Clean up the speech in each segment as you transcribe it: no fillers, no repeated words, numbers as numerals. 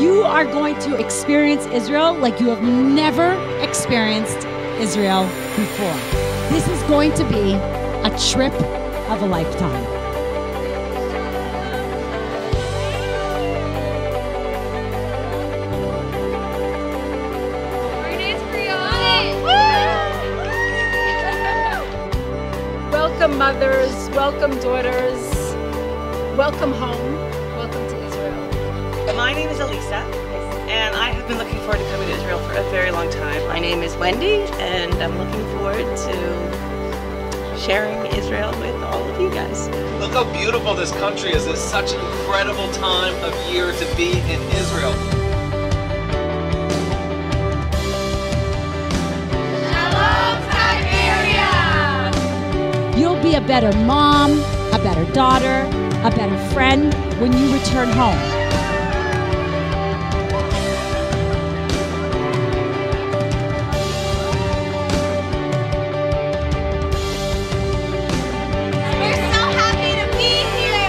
You are going to experience Israel like you have never experienced Israel before. This is going to be a trip of a lifetime. Welcome mothers, welcome daughters, welcome home, welcome to Israel. My name is Elisa, and I have been looking forward to coming to Israel for a very long time. My name is Wendy, and I'm looking forward to sharing Israel with all of you guys. Look how beautiful this country is. It's such an incredible time of year to be in Israel. You'll be a better mom, a better daughter, a better friend when you return home. We're so happy to be here.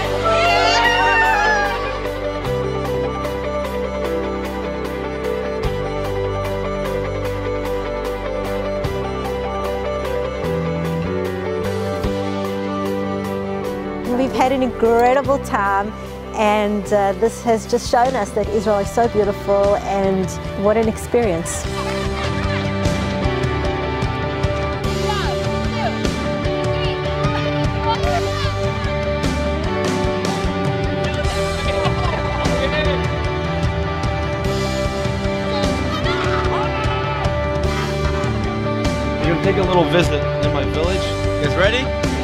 We've had an incredible time, and this has just shown us that Israel is so beautiful, and what an experience. We're gonna take a little visit in my village. You guys ready?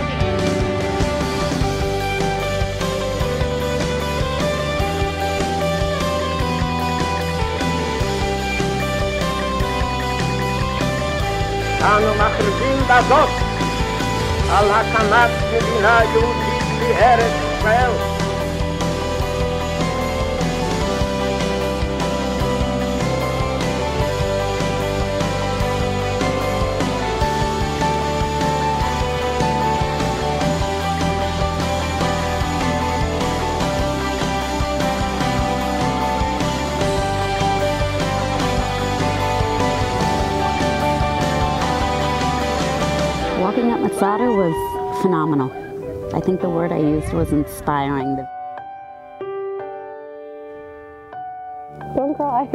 אנו מכריזים בזאת על הקמת מדינה יהודית בארץ ישראל. Walking up Masada was phenomenal. I think the word I used was inspiring. Don't cry.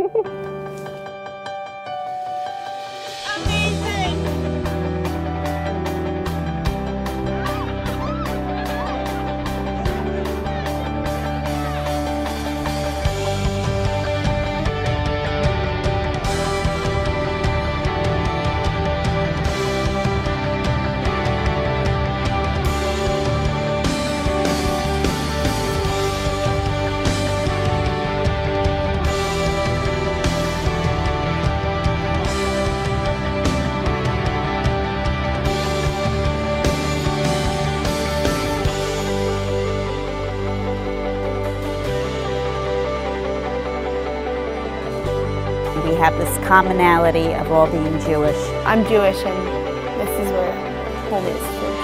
We have this commonality of all being Jewish. I'm Jewish, and this is where home is.